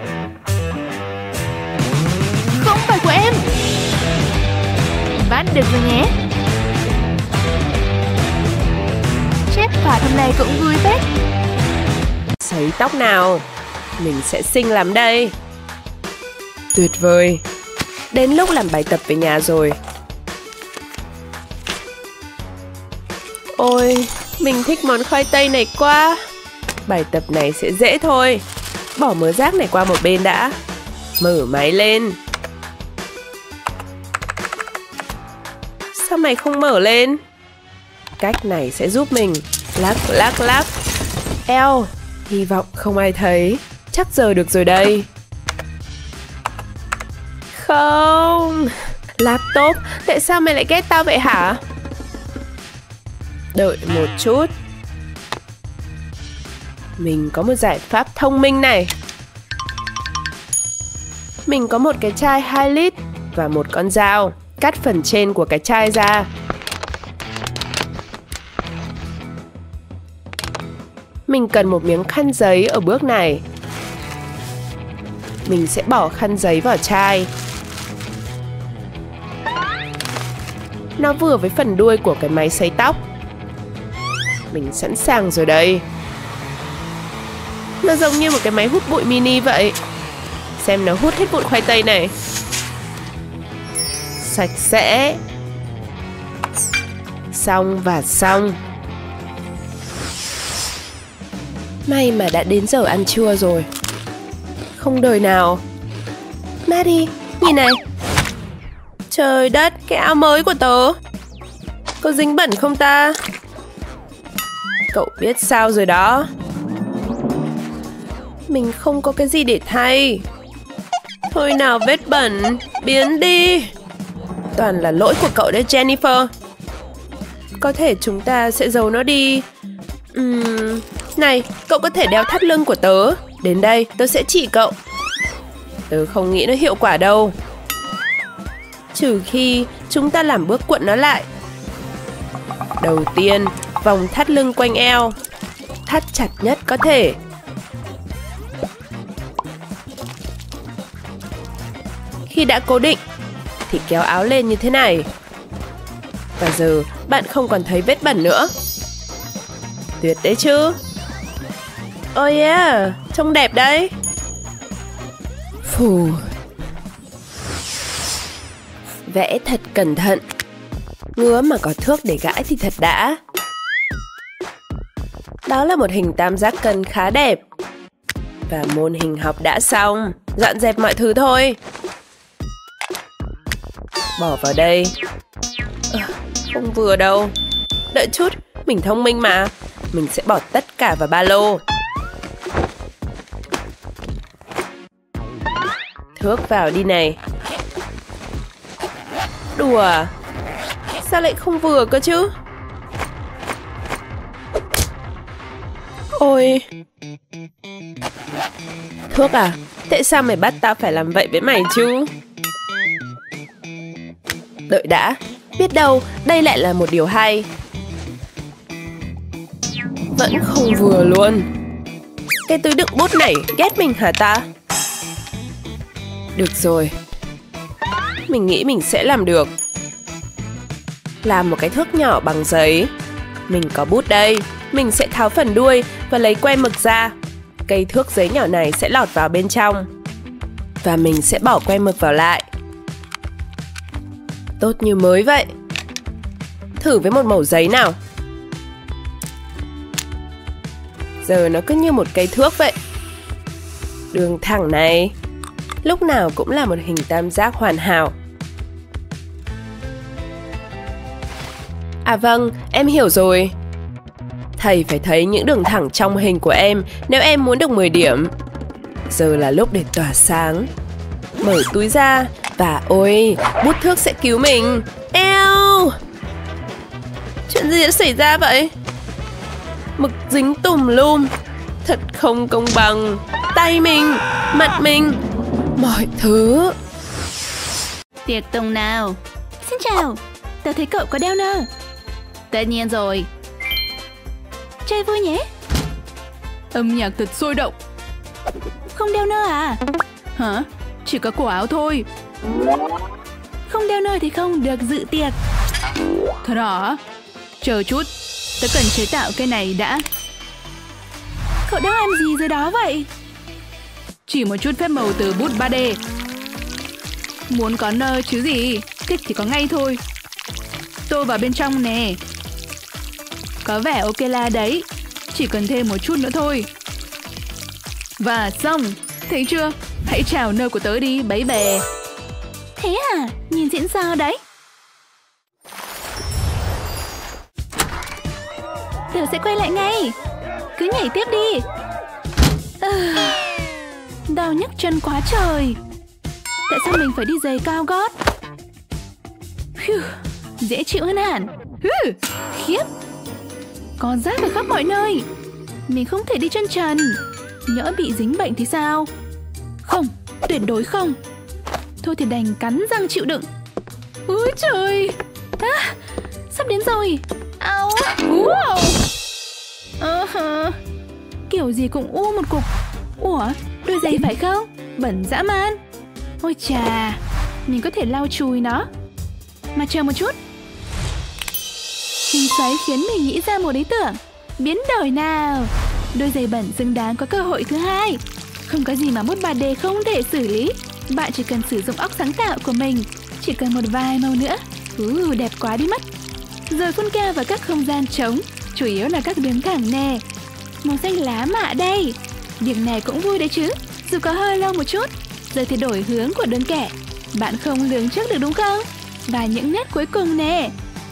Không phải của em. Bắt được rồi nhé. Chết phạt hôm nay cũng vui phết. Sấy tóc nào. Mình sẽ xinh lắm đây. Tuyệt vời. Đến lúc làm bài tập về nhà rồi. Ôi, mình thích món khoai tây này quá. Bài tập này sẽ dễ thôi. Bỏ mớ rác này qua một bên đã. Mở máy lên. Sao mày không mở lên? Cách này sẽ giúp mình. Lắc lắc lắc. Eo, hy vọng không ai thấy. Chắc giờ được rồi đây. Không. Laptop, tại sao mày lại ghét tao vậy hả? Đợi một chút. Mình có một giải pháp thông minh này. Mình có một cái chai hai lít và một con dao. Cắt phần trên của cái chai ra. Mình cần một miếng khăn giấy ở bước này. Mình sẽ bỏ khăn giấy vào chai. Nó vừa với phần đuôi của cái máy sấy tóc. Mình sẵn sàng rồi đây. Nó giống như một cái máy hút bụi mini vậy. Xem nó hút hết bụi khoai tây này. Sạch sẽ. Xong và xong. May mà đã đến giờ ăn trưa rồi. Không đời nào. Maddie, nhìn này. Trời đất, cái áo mới của tớ. Có dính bẩn không ta? Cậu biết sao rồi đó. Mình không có cái gì để thay. Thôi nào vết bẩn, biến đi. Toàn là lỗi của cậu đấy Jennifer. Có thể chúng ta sẽ giấu nó đi. uhm, Này, cậu có thể đeo thắt lưng của tớ. Đến đây, tớ sẽ chỉ cậu. Tớ không nghĩ nó hiệu quả đâu. Trừ khi chúng ta làm bước cuộn nó lại. Đầu tiên, vòng thắt lưng quanh eo. Thắt chặt nhất có thể. Khi đã cố định thì kéo áo lên như thế này. Và giờ bạn không còn thấy vết bẩn nữa. Tuyệt đấy chứ. Oh yeah, trông đẹp đấy. Phù. Vẽ thật cẩn thận. Ngứa mà có thước để gãi thì thật đã. Đó là một hình tam giác cân khá đẹp. Và môn hình học đã xong. Dọn dẹp mọi thứ thôi. Bỏ vào đây. à, Không vừa đâu. Đợi chút, mình thông minh mà. Mình sẽ bỏ tất cả vào ba lô. Thước vào đi này. Đùa. Sao lại không vừa cơ chứ? Ôi. Thước à? Tại sao mày bắt tao phải làm vậy với mày chứ? Đợi đã. Biết đâu đây lại là một điều hay. Vẫn không vừa luôn. Cái túi đựng bút này ghét mình hả ta? Được rồi. Mình nghĩ mình sẽ làm được. Làm một cái thước nhỏ bằng giấy. Mình có bút đây. Mình sẽ tháo phần đuôi và lấy que mực ra. Cây thước giấy nhỏ này sẽ lọt vào bên trong. Và mình sẽ bỏ que mực vào lại. Tốt như mới vậy. Thử với một mẩu giấy nào. Giờ nó cứ như một cây thước vậy. Đường thẳng này lúc nào cũng là một hình tam giác hoàn hảo. À vâng, em hiểu rồi. Thầy phải thấy những đường thẳng trong hình của em nếu em muốn được mười điểm. Giờ là lúc để tỏa sáng. Mở túi ra và ôi, bút thước sẽ cứu mình. Eo! Chuyện gì đã xảy ra vậy? Mực dính tùm lum. Thật không công bằng. Tay mình, mặt mình, mọi thứ. Tiệc tùng nào? Xin chào, tớ thấy cậu có đeo nơ. Tất nhiên rồi. Chơi vui nhé. Âm nhạc thật sôi động. Không đeo nơ à? Hả? Chỉ có cổ áo thôi. Không đeo nơ thì không được dự tiệc. Thật hả? Chờ chút, tớ cần chế tạo cái này đã. Cậu đang làm gì dưới đó vậy? Chỉ một chút phép màu từ bút ba D. Muốn có nơ chứ gì, thích thì có ngay thôi. Tô vào bên trong nè. Có vẻ ok la đấy. Chỉ cần thêm một chút nữa thôi. Và xong. Thấy chưa? Hãy chào nơ của tớ đi, bấy bè. Thế à? Nhìn diễn sao đấy. Tớ sẽ quay lại ngay. Cứ nhảy tiếp đi. À, đau nhức chân quá trời. Tại sao mình phải đi giày cao gót? Phew, dễ chịu hơn hẳn. Hừ, khiếp. Có rác ở khắp mọi nơi. Mình không thể đi chân trần. Nhỡ bị dính bệnh thì sao? Không, tuyệt đối không. Thôi thì đành cắn răng chịu đựng. Úi trời. À, sắp đến rồi. Ao. Wow. Uh-huh. Kiểu gì cũng u một cục. Ủa, đôi giày phải không? Bẩn dã man. Ôi chà, mình có thể lau chùi nó. Mà chờ một chút. Hình xoáy khiến mình nghĩ ra một ý tưởng. Biến đổi nào. Đôi giày bẩn xứng đáng có cơ hội thứ hai. Không có gì mà bút ba D không thể xử lý. Bạn chỉ cần sử dụng óc sáng tạo của mình. Chỉ cần một vài màu nữa. uh, Đẹp quá đi mất. Rồi phun keo vào các không gian trống. Chủ yếu là các đường thẳng nè. Màu xanh lá mạ đây. Việc này cũng vui đấy chứ. Dù có hơi lâu một chút. Giờ thì đổi hướng của đường kẻ. Bạn không lường trước được đúng không? Và những nét cuối cùng nè.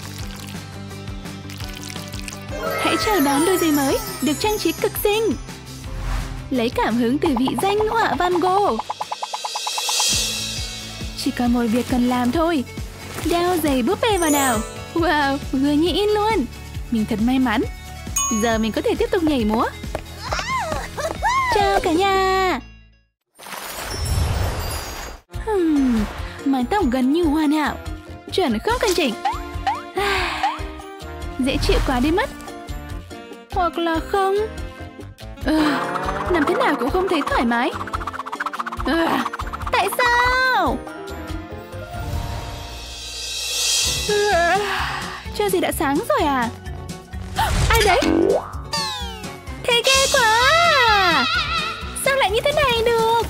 Hãy chào đón đôi giày mới được trang trí cực xinh. Lấy cảm hứng từ vị danh họa Van Gogh. Chỉ còn một việc cần làm thôi. Đeo giày búp bê vào nào. Wow, vừa như in luôn. Mình thật may mắn. Giờ mình có thể tiếp tục nhảy múa. Chào cả nhà. hmm, Mái tóc gần như hoàn hảo. Chuẩn không cần chỉnh. Dễ chịu quá đi mất. Hoặc là không. à, Nằm thế nào cũng không thấy thoải mái. à, Tại sao? à, Chưa gì đã sáng rồi à? Ai đấy? Thế ghê quá. Sao lại như thế này được?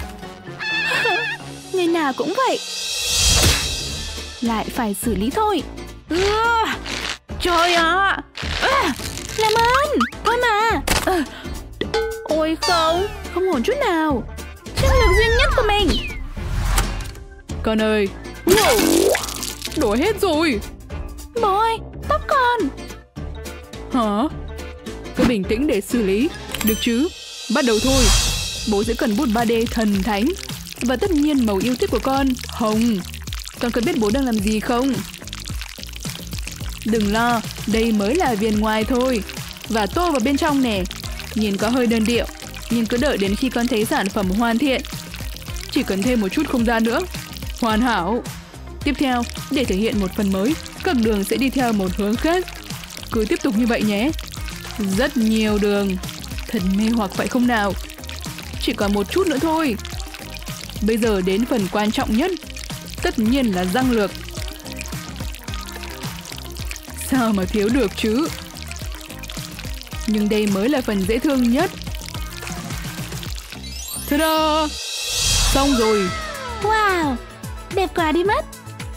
Ngày nào cũng vậy. Lại phải xử lý thôi. à, Trời ạ. à, Làm ơn. Thôi mà. à, Ôi không. Không ổn chút nào. Chiến lược duy nhất của mình. Con ơi. Wow. Đổ hết rồi. Bố ơi, tóc con. Hả? Cứ bình tĩnh để xử lý. Được chứ? Bắt đầu thôi. Bố sẽ cần bút ba D thần thánh. Và tất nhiên màu yêu thích của con, hồng. Con có biết bố đang làm gì không? Đừng lo, đây mới là viền ngoài thôi. Và tô vào bên trong nè. Nhìn có hơi đơn điệu, nhưng cứ đợi đến khi con thấy sản phẩm hoàn thiện. Chỉ cần thêm một chút không gian nữa. Hoàn hảo. Tiếp theo, để thể hiện một phần mới, các đường sẽ đi theo một hướng khác. Cứ tiếp tục như vậy nhé. Rất nhiều đường. Thật mê hoặc phải không nào? Chỉ còn một chút nữa thôi. Bây giờ đến phần quan trọng nhất. Tất nhiên là răng lược. Sao mà thiếu được chứ? Nhưng đây mới là phần dễ thương nhất. Ta-da! Xong rồi. Wow, đẹp quá đi mất.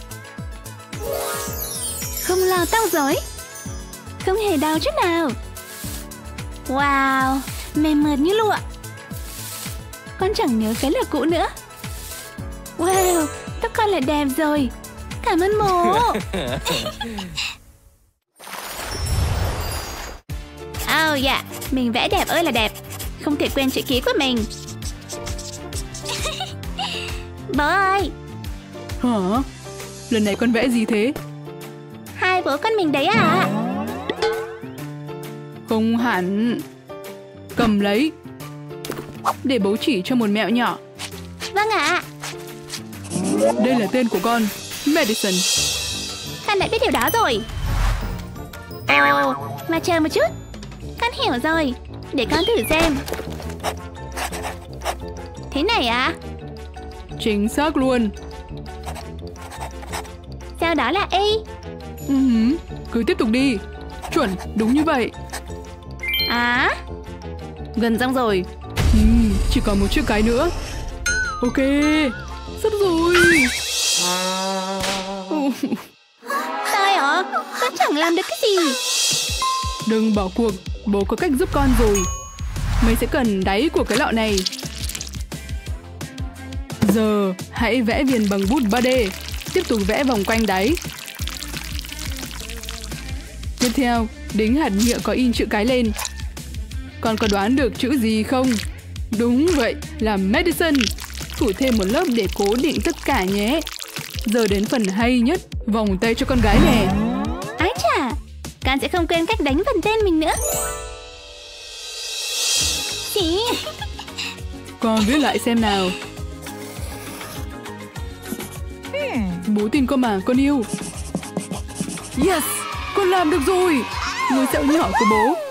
Không lo tóc rối. Không hề đau chút nào. Wow, mềm mượt như lụa. con chẳng nhớ cái lược cũ nữa. Wow, tóc con lại đẹp rồi. Cảm ơn bố. Oh dạ, mình vẽ đẹp ơi là đẹp. Không thể quên chữ ký của mình. Bố ơi. Hả? Lần này con vẽ gì thế? Hai bố con mình đấy à? Không hẳn. Cầm lấy. Để bố chỉ cho một mẹo nhỏ. Vâng ạ. Đây là tên của con, Madison. Con đã biết điều đó rồi. Ồ, mà chờ một chút. Con hiểu rồi. Để con thử xem. Thế này à? Chính xác luôn. Sau đó là Y. Uh-huh. Cứ tiếp tục đi. Chuẩn, đúng như vậy. À? Gần xong rồi. uhm, Chỉ còn một chiếc cái nữa. Ok, sắp rồi. uh. Sai hả? Con chẳng làm được cái gì. Đừng bỏ cuộc, bố có cách giúp con rồi. Mày sẽ cần đáy của cái lọ này. Giờ hãy vẽ viền bằng bút ba D. Tiếp tục vẽ vòng quanh đáy. Tiếp theo, đính hạt nhựa có in chữ cái lên. Con có đoán được chữ gì không? Đúng vậy, là Madison. Phủ thêm một lớp để cố định tất cả nhé. Giờ đến phần hay nhất, vòng tay cho con gái nè. Ái chà, con sẽ không quên cách đánh phần tên mình nữa. Chị. Con viết lại xem nào. Bố tin con mà, con yêu. Yes, con làm được rồi. Ngôi sao nhỏ của bố